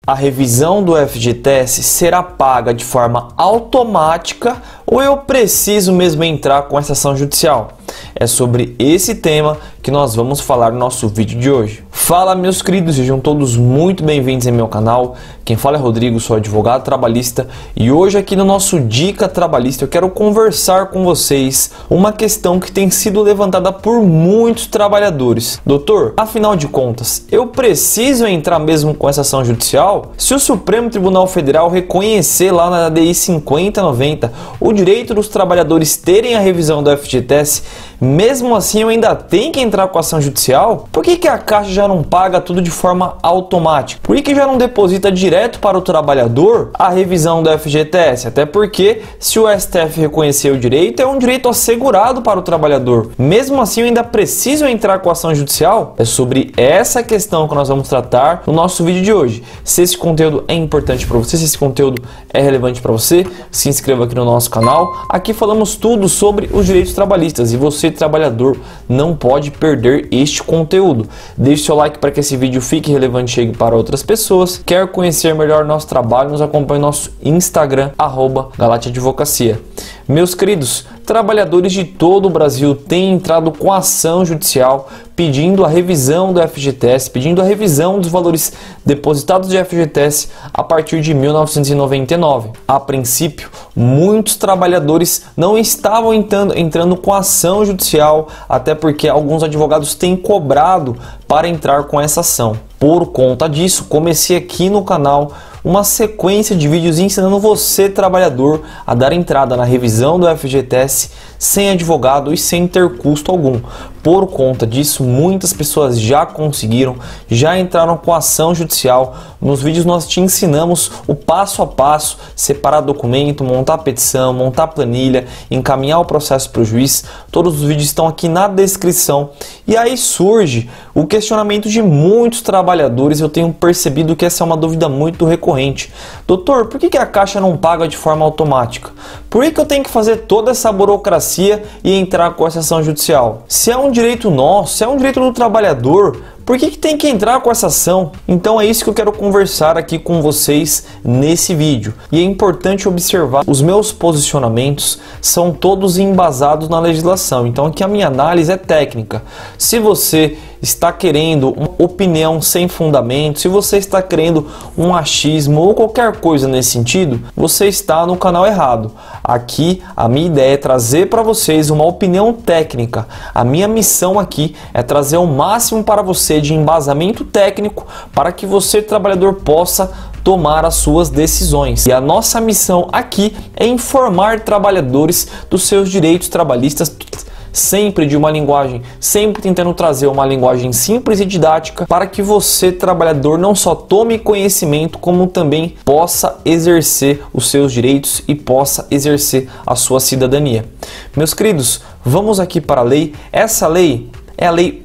A revisão do FGTS será paga de forma automática ou eu preciso mesmo entrar com essa ação judicial? É sobre esse tema que nós vamos falar no nosso vídeo de hoje. Fala, meus queridos, sejam todos muito bem-vindos em meu canal. Quem fala é Rodrigo, sou advogado trabalhista e hoje aqui no nosso Dica Trabalhista eu quero conversar com vocês uma questão que tem sido levantada por muitos trabalhadores. Doutor, afinal de contas, eu preciso entrar mesmo com essa ação judicial? Se o Supremo Tribunal Federal reconhecer lá na ADI 5090 o direito dos trabalhadores terem a revisão do FGTS, mesmo assim eu ainda tenho que entrar com a ação judicial? Por que a Caixa já não paga tudo de forma automática? Por que já não deposita direto para o trabalhador a revisão do FGTS? Até porque se o STF reconhecer o direito, é um direito assegurado para o trabalhador. Mesmo assim eu ainda preciso entrar com a ação judicial? É sobre essa questão que nós vamos tratar no nosso vídeo de hoje. Se esse conteúdo é importante para você, se esse conteúdo é relevante para você, se inscreva aqui no nosso canal. Aqui falamos tudo sobre os direitos trabalhistas e você, trabalhador, não pode perder este conteúdo. Deixe seu like para que esse vídeo fique relevante e chegue para outras pessoas. Quer conhecer melhor nosso trabalho? Nos acompanhe no nosso Instagram, @galatiadvocacia. Meus queridos, trabalhadores de todo o Brasil têm entrado com ação judicial pedindo a revisão do FGTS, pedindo a revisão dos valores depositados de FGTS a partir de 1999. A princípio, muitos trabalhadores não estavam entrando com ação judicial, até porque alguns advogados têm cobrado para entrar com essa ação. Por conta disso, comecei aqui no canal uma sequência de vídeos ensinando você, trabalhador, a dar entrada na revisão do FGTS sem advogado e sem ter custo algum. Por conta disso, muitas pessoas já conseguiram, já entraram com ação judicial. Nos vídeos nós te ensinamos o passo a passo, separar documento, montar petição, montar planilha, encaminhar o processo para o juiz. Todos os vídeos estão aqui na descrição. E aí surge o questionamento de muitos trabalhadores. Eu tenho percebido que essa é uma dúvida muito recorrente. Doutor, por que a Caixa não paga de forma automática? Por que eu tenho que fazer toda essa burocracia e entrar com essa ação judicial? Se é um direito nosso, se é um direito do trabalhador, por que tem que entrar com essa ação? Então é isso que eu quero conversar aqui com vocês nesse vídeo. E é importante observar, os meus posicionamentos são todos embasados na legislação. Então aqui a minha análise é técnica. Se você está querendo uma opinião sem fundamento, se você está querendo um achismo ou qualquer coisa nesse sentido, você está no canal errado. Aqui a minha ideia é trazer para vocês uma opinião técnica. A minha missão aqui é trazer o máximo para você de embasamento técnico para que você, trabalhador, possa tomar as suas decisões. E a nossa missão aqui é informar trabalhadores dos seus direitos trabalhistas, sempre de uma linguagem, sempre tentando trazer uma linguagem simples e didática para que você, trabalhador, não só tome conhecimento, como também possa exercer os seus direitos e possa exercer a sua cidadania. Meus queridos, vamos aqui para a lei. Essa lei é a Lei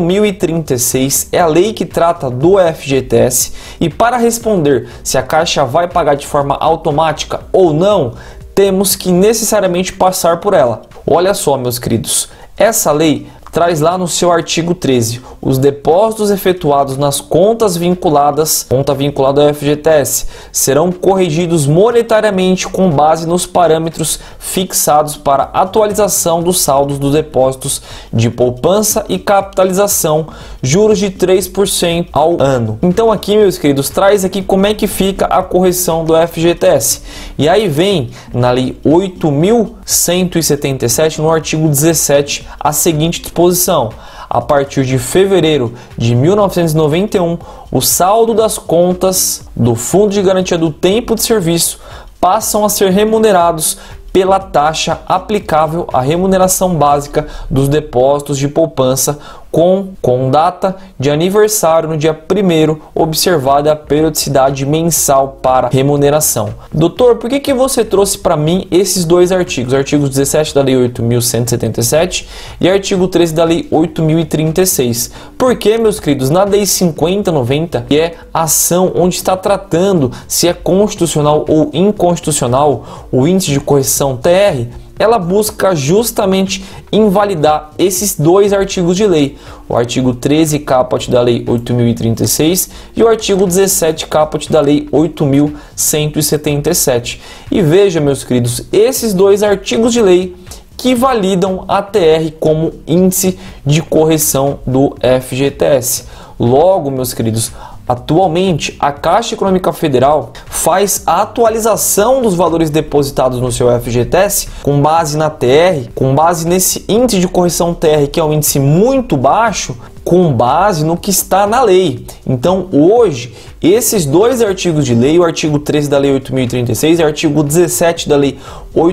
8.036, é a lei que trata do FGTS. E para responder se a Caixa vai pagar de forma automática ou não, temos que necessariamente passar por ela. Olha só, meus queridos, essa lei traz lá no seu artigo 13, os depósitos efetuados nas contas vinculadas, conta vinculada ao FGTS, serão corrigidos monetariamente com base nos parâmetros fixados para atualização dos saldos dos depósitos de poupança e capitalização, juros de 3% ao ano. Então aqui, meus queridos, traz aqui como é que fica a correção do FGTS. E aí vem na Lei 8.177, no artigo 17, a seguinte disposição: a partir de fevereiro de 1991, o saldo das contas do Fundo de Garantia do Tempo de Serviço passam a ser remunerados pela taxa aplicável à remuneração básica dos depósitos de poupança com data de aniversário no dia 1º, observada a periodicidade mensal para remuneração. Doutor, por que você trouxe para mim esses dois artigos? Artigo 17 da Lei 8.177 e artigo 13 da Lei 8.036. Porque, meus queridos, na Lei 5090, que é a ação onde está tratando se é constitucional ou inconstitucional o índice de correção TR, ela busca justamente invalidar esses dois artigos de lei, o artigo 13 caput da Lei 8.036 e o artigo 17 caput da Lei 8.177. E veja, meus queridos, esses dois artigos de lei que validam a TR como índice de correção do FGTS. Logo, meus queridos, atualmente, a Caixa Econômica Federal faz a atualização dos valores depositados no seu FGTS com base na TR, com base nesse índice de correção TR, que é um índice muito baixo, com base no que está na lei. Então, hoje, esses dois artigos de lei, o artigo 13 da Lei 8.036 e o artigo 17 da Lei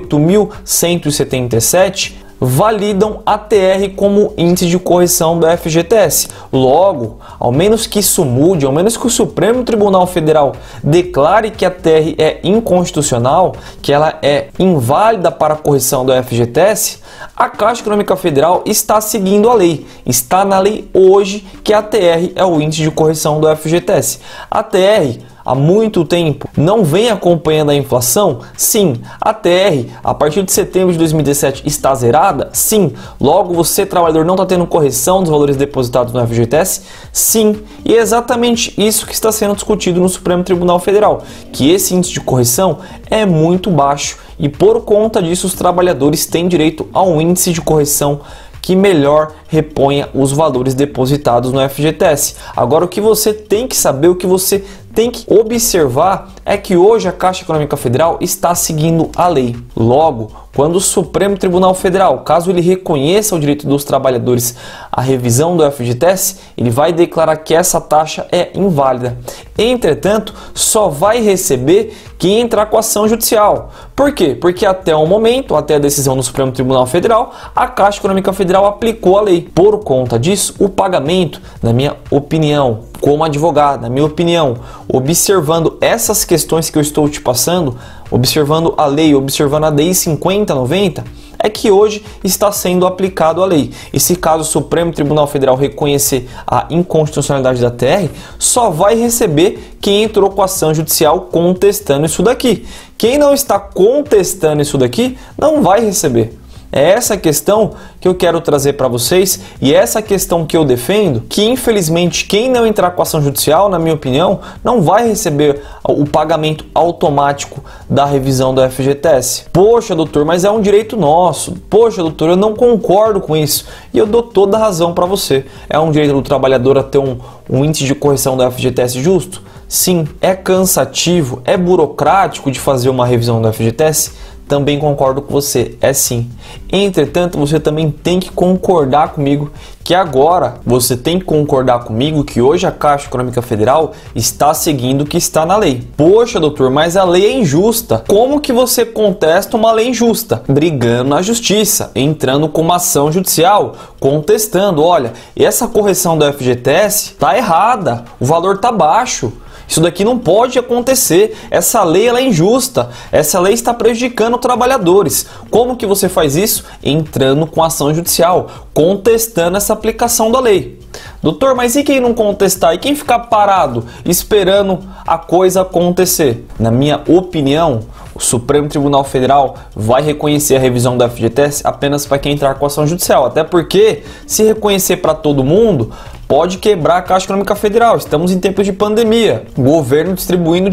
8.177, validam a TR como índice de correção do FGTS. Logo, ao menos que isso mude, ao menos que o Supremo Tribunal Federal declare que a TR é inconstitucional, que ela é inválida para a correção do FGTS, a Caixa Econômica Federal está seguindo a lei. Está na lei hoje que a TR é o índice de correção do FGTS. A TR, há muito tempo, não vem acompanhando a inflação? Sim. A TR, a partir de setembro de 2017, está zerada? Sim. Logo, você, trabalhador, não está tendo correção dos valores depositados no FGTS? Sim. E é exatamente isso que está sendo discutido no Supremo Tribunal Federal, que esse índice de correção é muito baixo e, por conta disso, os trabalhadores têm direito a um índice de correção que melhor reponha os valores depositados no FGTS. Agora, o que você tem que saber, o que você tem que observar é que hoje a Caixa Econômica Federal está seguindo a lei. Logo, quando o Supremo Tribunal Federal, caso ele reconheça o direito dos trabalhadores à revisão do FGTS, ele vai declarar que essa taxa é inválida. Entretanto, só vai receber quem entrar com ação judicial. Por quê? Porque até o momento, até a decisão do Supremo Tribunal Federal, a Caixa Econômica Federal aplicou a lei. Por conta disso, o pagamento, na minha opinião, como advogado, na minha opinião, observando essas questões que eu estou te passando, observando a lei, observando a DI 5090, é que hoje está sendo aplicado a lei. E se caso o Supremo Tribunal Federal reconhecer a inconstitucionalidade da TR, só vai receber quem entrou com ação judicial contestando isso daqui. Quem não está contestando isso daqui não vai receber. É essa questão que eu quero trazer para vocês e essa questão que eu defendo, que infelizmente quem não entrar com ação judicial, na minha opinião, não vai receber o pagamento automático da revisão do FGTS. Poxa, doutor, mas é um direito nosso. Poxa, doutor, eu não concordo com isso. E eu dou toda a razão para você. É um direito do trabalhador a ter um índice de correção do FGTS justo? Sim. É cansativo, é burocrático de fazer uma revisão do FGTS? Também concordo com você, é sim. Entretanto, você também tem que concordar comigo que agora você tem que concordar comigo que hoje a Caixa Econômica Federal está seguindo o que está na lei. Poxa, doutor, mas a lei é injusta. Como que você contesta uma lei injusta? Brigando na justiça, entrando com uma ação judicial, contestando, olha, essa correção do FGTS está errada, o valor está baixo. Isso daqui não pode acontecer, essa lei ela é injusta, essa lei está prejudicando trabalhadores. Como que você faz isso? Entrando com ação judicial, contestando essa aplicação da lei. Doutor, mas e quem não contestar? E quem ficar parado, esperando a coisa acontecer? Na minha opinião, o Supremo Tribunal Federal vai reconhecer a revisão da FGTS apenas para quem entrar com ação judicial. Até porque, se reconhecer para todo mundo, pode quebrar a Caixa Econômica Federal. Estamos em tempos de pandemia. O governo distribuindo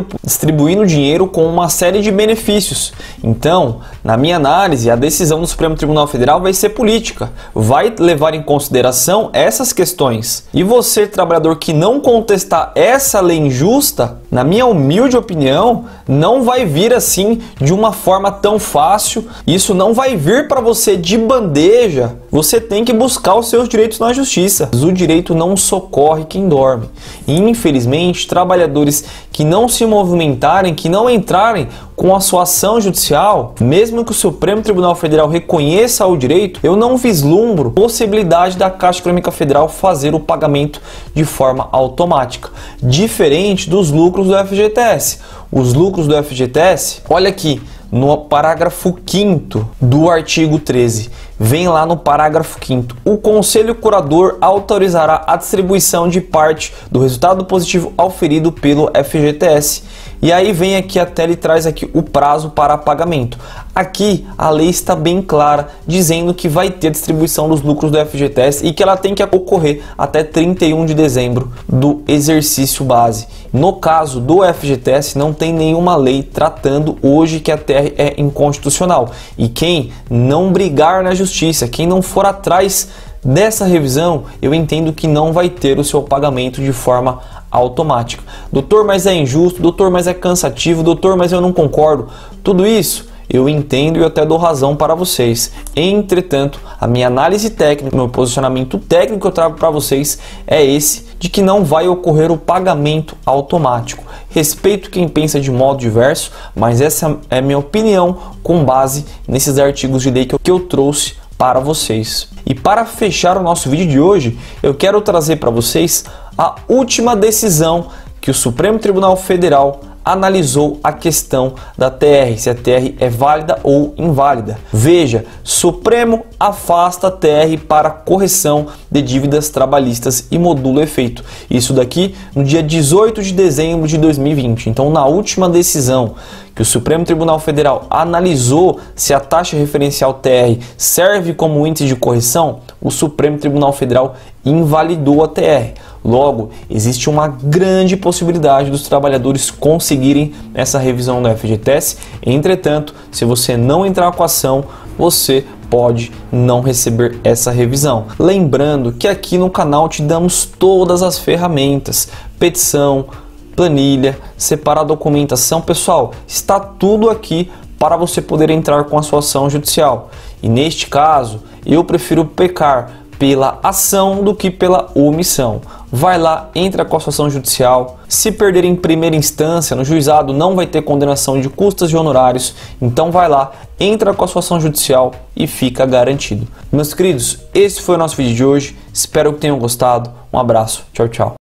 dinheiro com uma série de benefícios. Então, na minha análise, a decisão do Supremo Tribunal Federal vai ser política. Vai levar em consideração essas questões. E você, trabalhador, que não contestar essa lei injusta, na minha humilde opinião, não vai vir assim de uma forma tão fácil. Isso não vai vir para você de bandeja. Você tem que buscar os seus direitos na justiça. O direito não socorre quem dorme. E, infelizmente, trabalhadores que não se movimentarem, que não entrarem com a sua ação judicial, mesmo que o Supremo Tribunal Federal reconheça o direito, eu não vislumbro possibilidade da Caixa Econômica Federal fazer o pagamento de forma automática, diferente dos lucros do FGTS. Os lucros do FGTS, olha aqui, no parágrafo 5º do artigo 13, vem lá no parágrafo 5º, o Conselho Curador autorizará a distribuição de parte do resultado positivo auferido pelo FGTS E aí vem aqui a tela e traz aqui o prazo para pagamento. Aqui a lei está bem clara, dizendo que vai ter distribuição dos lucros do FGTS e que ela tem que ocorrer até 31 de dezembro do exercício base. No caso do FGTS, não tem nenhuma lei tratando hoje que a TR é inconstitucional. E quem não brigar na justiça, quem não for atrás dessa revisão, eu entendo que não vai ter o seu pagamento de forma automática. Doutor, mas é injusto, doutor, mas é cansativo, doutor, mas eu não concordo. Tudo isso eu entendo e eu até dou razão para vocês. Entretanto, a minha análise técnica, meu posicionamento técnico que eu trago para vocês é esse, de que não vai ocorrer o pagamento automático. Respeito quem pensa de modo diverso, mas essa é a minha opinião com base nesses artigos de lei que eu trouxe para vocês. E para fechar o nosso vídeo de hoje, eu quero trazer para vocês a última decisão que o Supremo Tribunal Federal analisou a questão da TR, se a TR é válida ou inválida. Veja, Supremo afasta a TR para correção de dívidas trabalhistas e modula o efeito. Isso daqui no dia 18 de dezembro de 2020. Então, na última decisão que o Supremo Tribunal Federal analisou se a taxa referencial TR serve como índice de correção, o Supremo Tribunal Federal invalidou a TR. Logo, existe uma grande possibilidade dos trabalhadores conseguirem essa revisão do FGTS. Entretanto, se você não entrar com a ação, você pode não receber essa revisão. Lembrando que aqui no canal te damos todas as ferramentas, petição, planilha, separar documentação. Pessoal, está tudo aqui para você poder entrar com a sua ação judicial. E neste caso, eu prefiro pecar pela ação do que pela omissão. Vai lá, entra com a sua ação judicial. Se perder em primeira instância, no juizado não vai ter condenação de custas e honorários. Então vai lá, entra com a sua ação judicial e fica garantido. Meus queridos, esse foi o nosso vídeo de hoje. Espero que tenham gostado. Um abraço. Tchau, tchau.